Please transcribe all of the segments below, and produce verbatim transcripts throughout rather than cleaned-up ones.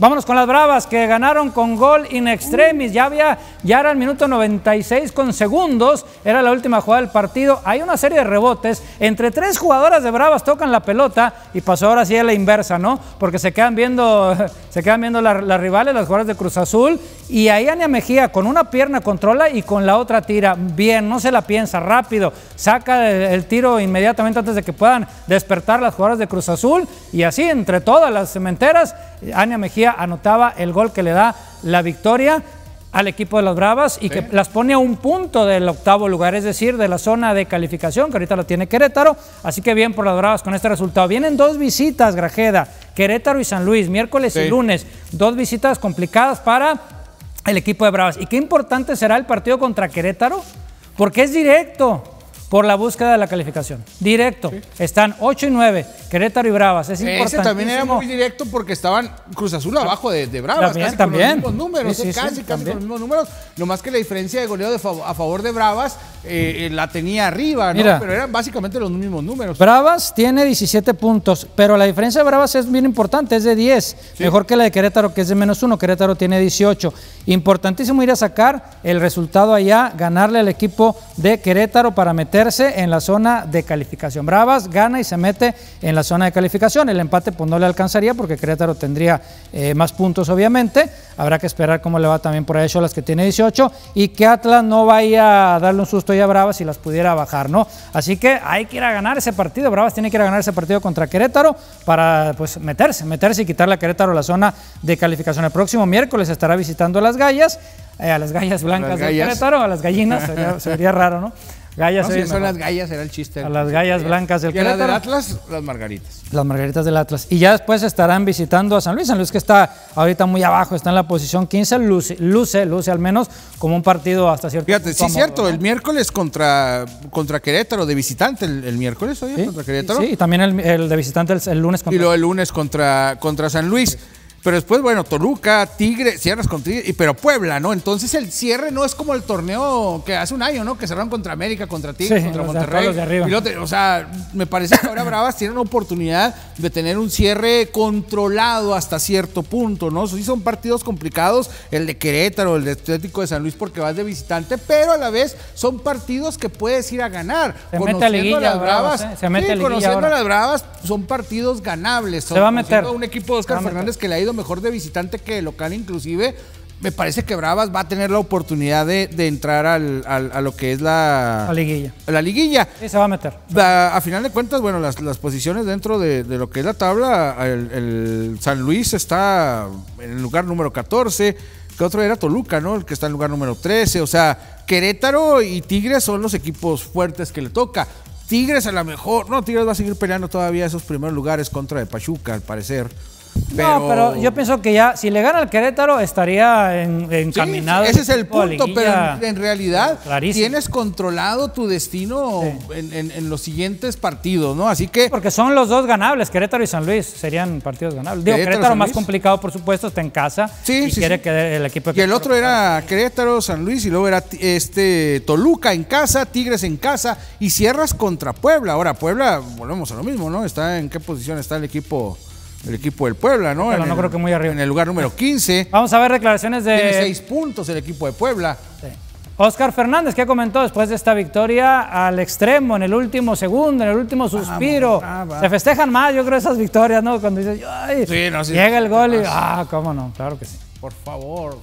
Vámonos con las Bravas, que ganaron con gol in extremis. Ya había, ya era el minuto noventa y seis con segundos, era la última jugada del partido. Hay una serie de rebotes, entre tres jugadoras de Bravas tocan la pelota y pasó ahora sí a la inversa, ¿no? Porque se quedan viendo, se quedan viendo las la rivales, las jugadoras de Cruz Azul, y ahí Ania Mejía con una pierna controla y con la otra tira. Bien, no se la piensa, rápido, saca el, el tiro inmediatamente antes de que puedan despertar las jugadoras de Cruz Azul, y así entre todas las cementeras, Ania Mejía anotaba el gol que le da la victoria al equipo de las Bravas y sí, que las pone a un punto del octavo lugar, es decir, de la zona de calificación, que ahorita la tiene Querétaro. Así que bien por las Bravas con este resultado. Vienen dos visitas, Grajeda, Querétaro y San Luis, miércoles sí. y lunes. Dos visitas complicadas para el equipo de Bravas. Y qué importante será el partido contra Querétaro, porque es directo por la búsqueda de la calificación. Directo. Sí. Están ocho y nueve, Querétaro y Bravas. Es importante. Ese también era muy directo porque estaban Cruz Azul abajo de, de Bravas. También, casi también. Con los mismos números, sí, sí, casi, sí, casi con los mismos números. No más que la diferencia de goleo de fav a favor de Bravas eh, la tenía arriba, ¿no? Mira, pero eran básicamente los mismos números. Bravas tiene diecisiete puntos, pero la diferencia de Bravas es bien importante, es de diez. Sí. Mejor que la de Querétaro, que es de menos uno. Querétaro tiene dieciocho. Importantísimo ir a sacar el resultado allá, ganarle al equipo de Querétaro para meterse en la zona de calificación. Bravas gana y se mete en la zona de calificación. El empate pues no le alcanzaría porque Querétaro tendría eh, más puntos, obviamente. Habrá que esperar cómo le va también por ahí Xolas, que tiene dieciocho, y que Atlas no vaya a darle un susto ya a Bravas y las pudiera bajar, ¿no? Así que hay que ir a ganar ese partido. Bravas tiene que ir a ganar ese partido contra Querétaro para pues meterse, meterse y quitarle a Querétaro la zona de calificación. El próximo miércoles estará visitando a las Gallas, eh, a las Gallas blancas de Querétaro, a las gallinas, sería, sería raro, ¿no? Gallas, no, si son las Gallas, era el chiste. A las Gallas blancas del Querétaro. Y a las del Atlas, las Margaritas. Las Margaritas del Atlas. Y ya después estarán visitando a San Luis. San Luis que está ahorita muy abajo, está en la posición quince, luce, luce, luce al menos como un partido hasta cierto Fíjate, punto. Sí, es cierto, ¿no? El miércoles contra, contra Querétaro, de visitante, el, el miércoles, oye, ¿Sí? contra Querétaro. Sí, y también el, el de visitante el, el lunes contra... Y luego el lunes contra, contra San Luis. Sí. Pero después, bueno, Toluca, Tigre, cierras con Tigre, pero Puebla, ¿no? Entonces el cierre no es como el torneo que hace un año, ¿no? Que cerraron contra América, contra Tigre, sí, contra Monterrey. Los de arriba. Y lo te, o sea, me parece que ahora Bravas tiene una oportunidad de tener un cierre controlado hasta cierto punto, ¿no? Sí son partidos complicados, el de Querétaro, el de Atlético de San Luis, porque vas de visitante, pero a la vez son partidos que puedes ir a ganar. Se mete a liguilla, las Bravas, Bravas, ¿eh? Se mete sí, a liguilla conociendo ahora. a las Bravas, son partidos ganables. Se va a meter. Un equipo de Oscar Fernández que le ha ido mejor de visitante que de local inclusive. Me parece que Bravas va a tener la oportunidad de, de entrar al, al, a lo que es la, la liguilla. La liguilla. Sí, se va a meter. A, a final de cuentas, bueno, las, las posiciones dentro de, de lo que es la tabla, el, el San Luis está en el lugar número catorce, que otro era Toluca, ¿no? El que está en el lugar número trece, o sea, Querétaro y Tigres son los equipos fuertes que le toca. Tigres a lo mejor, no, Tigres va a seguir peleando todavía esos primeros lugares contra de Pachuca, al parecer. Pero... No, pero yo pienso que ya, si le gana al Querétaro, estaría en, encaminado. Sí, ese es el punto, pero en, en realidad clarísimo. Tienes controlado tu destino sí. en, en, en los siguientes partidos, ¿no? Así que... Porque son los dos ganables, Querétaro y San Luis, serían partidos ganables. Digo, Querétaro, Querétaro más complicado, por supuesto, está en casa sí, y sí, quiere sí. que el equipo... Y De el otro era Querétaro, San Luis, y luego era este Toluca en casa, Tigres en casa, y cierras contra Puebla. Ahora, Puebla, volvemos a lo mismo, ¿no? Está ¿En qué posición está el equipo... El equipo del Puebla, ¿no? Pero en no el, creo que muy arriba. En el lugar número quince. Vamos a ver declaraciones de... Tiene seis puntos el equipo de Puebla. Sí. Oscar Fernández, ¿qué comentó después de esta victoria al extremo, en el último segundo, en el último suspiro? Ah, va, va. Se festejan más, yo creo, esas victorias, ¿no? Cuando dices, ay, sí, no, sí, llega el gol y... Ah, cómo no, claro que sí. Por favor.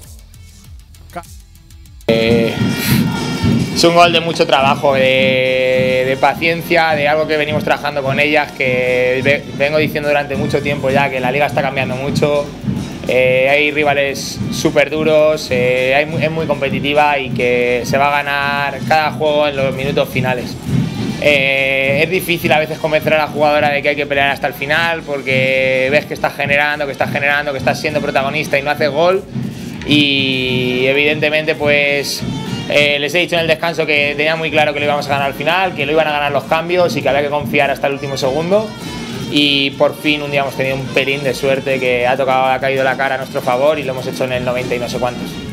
Eh, es un gol de mucho trabajo, de, de paciencia, de algo que venimos trabajando con ellas, que ve, vengo diciendo durante mucho tiempo ya que la liga está cambiando mucho, eh, hay rivales súper duros, eh, hay, es muy competitiva y que se va a ganar cada juego en los minutos finales. Eh, es difícil a veces convencer a la jugadora de que hay que pelear hasta el final porque ves que estás generando, que estás generando, que estás siendo protagonista y no haces gol. Y evidentemente pues eh, les he dicho en el descanso que tenía muy claro que lo íbamos a ganar al final, que lo iban a ganar los cambios y que había que confiar hasta el último segundo. Y por fin un día hemos tenido un pelín de suerte que ha tocado, ha caído la cara a nuestro favor y lo hemos hecho en el noventa y no sé cuántos.